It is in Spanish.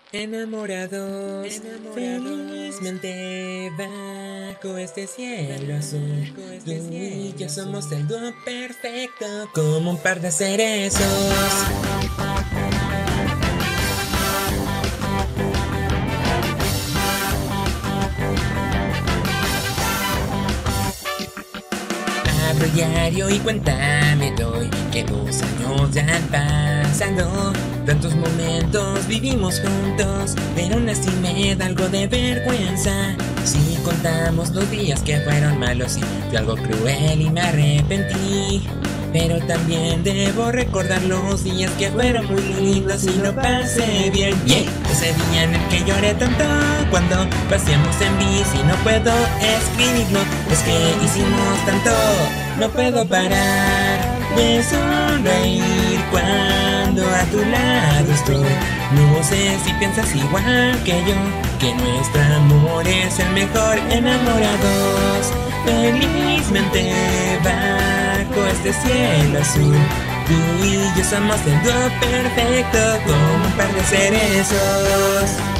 Enamorados, felizmente bajo este cielo azul. Tú y yo somos el dúo perfecto, como un par de cerezos. Abro el diario y cuenta me doy que los años ya han pasado. Tantos momentos vivimos juntos, pero aún así me da algo de vergüenza. Si contamos los días que fueron malos y fui algo cruel y me arrepentí, pero también debo recordar los días que fueron muy lindos y lo pasé bien. Ese día en el que lloré tanto cuando paseamos en bici, no puedo escribirlo, es que hicimos tanto. No puedo parar de sonreír cuando a tu lado estoy. No sé si piensas igual que yo, que nuestro amor es el mejor. Enamorados, felizmente bajo este cielo azul. Tú y yo somos el dúo perfecto, como un par de cerezos.